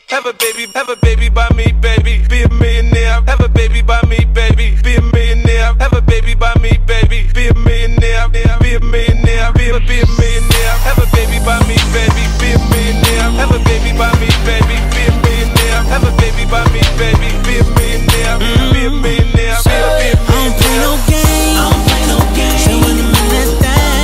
Have a baby by me, baby. Be a millionaire. Have a baby by me, baby. Be a millionaire. Have a baby by me, baby. Be a millionaire. Be a millionaire. Be a millionaire. Have a baby by me, baby. Be a millionaire. Have a baby by me, baby. Be a millionaire. Have a baby by me, baby. Be a millionaire. Be a millionaire. Be a millionaire. I don't play no game. I don't play no game. So when I'm in that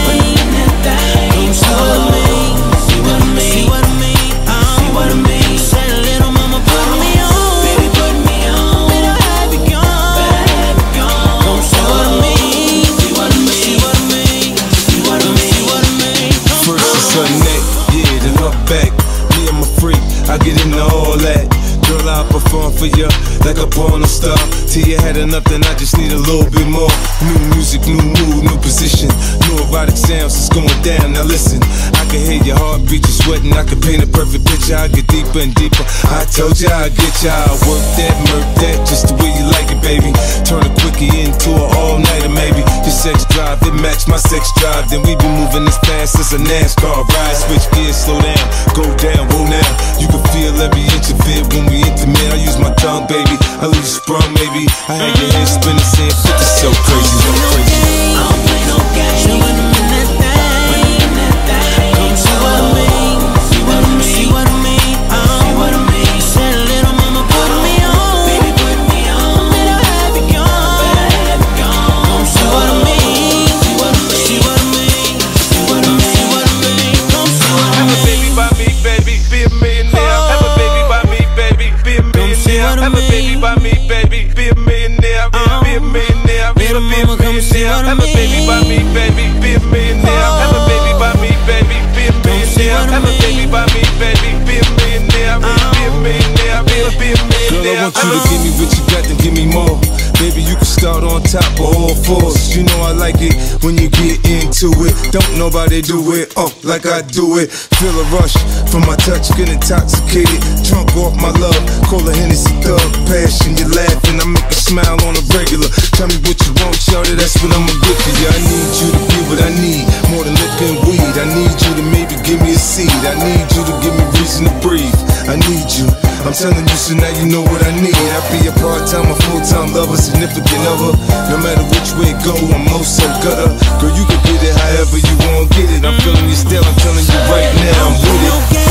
thing, come see what I mean. See what I mean. See what I mean. See what I mean. Say little mama put me on. Baby put me on. Better have it gone. Better have it gone. Come see what I mean. See what I mean. See what I mean. See what I mean. See what I mean. First it's her neck, yeah, then her back. Me, I'm a freak, I get into all that. Girl, I perform for you like a porno star. Till you had enough, then I just need a little bit more. New music, new mood, new position. New erotic sounds, it's going down. Now listen, I can hear your heartbeat, you're sweating. I can paint a perfect picture, I get deeper and deeper. I told you I'd get you, I work that, murk that, just the way you like it, baby. Turn a quickie into an all-nighter, maybe. Your sex drive, it match my sex drive. Then we be moving as fast as a NASCAR ride. Switch gears, slow down, go down, whoa now. You can feel every inch of it when we intimate. I use my tongue, baby. I leave you sprung, maybe. I had your head spinning, saying 50 so crazy, so crazy. I don't play no game. So when I'm in that thing, come see what I mean. See what I mean. See what I mean. See what I mean. Said little mama put me on. Baby put me on. Better have it gone. Better have it gone. Come see what I mean. See what I mean. See what I mean. See what I mean. See what I mean. Come see what I mean. Have a baby by me, baby. Be a millionaire. Have a baby by me, baby. Be a millionaire. Have a baby by me, baby. Be a millionaire. Be a millionaire. Be a millionaire. Have a baby by me, baby. Be a millionaire. Have a baby by me, baby. Be a millionaire. Have a baby by me, baby. Be a millionaire. Be a millionaire. Be a millionaire. Girl, I want you to give me what you got, then give me more. Baby, you can start on top of all fours. You know I like it when you get into it. Don't nobody do it, like I do it. Feel a rush from my touch, get intoxicated. Drunk off my love, call a Hennessy thug. Passion, you're laughing, I make you smile on a regular. Tell me what you want, shawty, that's what I'ma get for you. I need you to be what I need, more than liquor and weed. I need you to maybe give me a seed. I need you to give me reason to breathe. I need you, I'm telling you, so now you know what I need. I be a part-time or full-time lover, significant other. No matter which way it go, I'm most so gutter. Girl, you can get it however you want, get it. I'm feeling you still, I'm telling you right now, I'm with it.